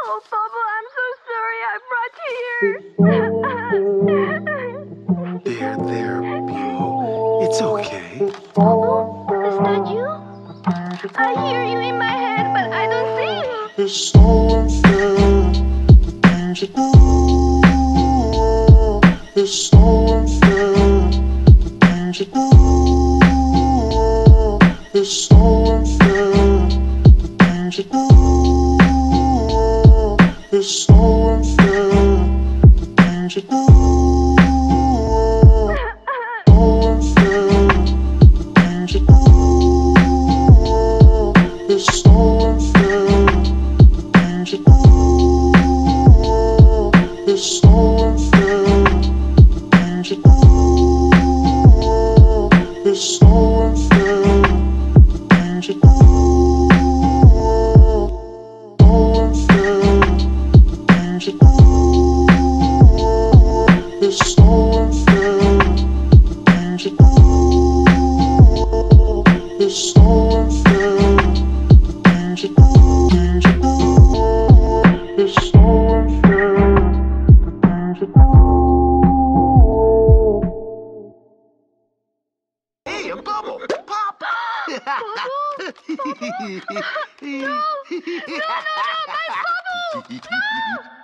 Oh, Bubba, I'm so sorry I brought you here. There, Bimo. It's okay. Bubba, is that you? I hear you in my head, but I don't see you. It's so unfair, the things you do. It's so unfair, the things you do. It's so unfair, the things you do. It's so unfair, the things you do. So unfair, the things you do. It's so unfair, the things you do. It's so unfair, the things you do. It's so unfair, the things you do. So unfair, the things you do. It's so unfair, the things you do. It's so unfair, the things you do. Things you do. It's so unfair, the things you do. Hey, a bubble! Pop! No, my bubble! No!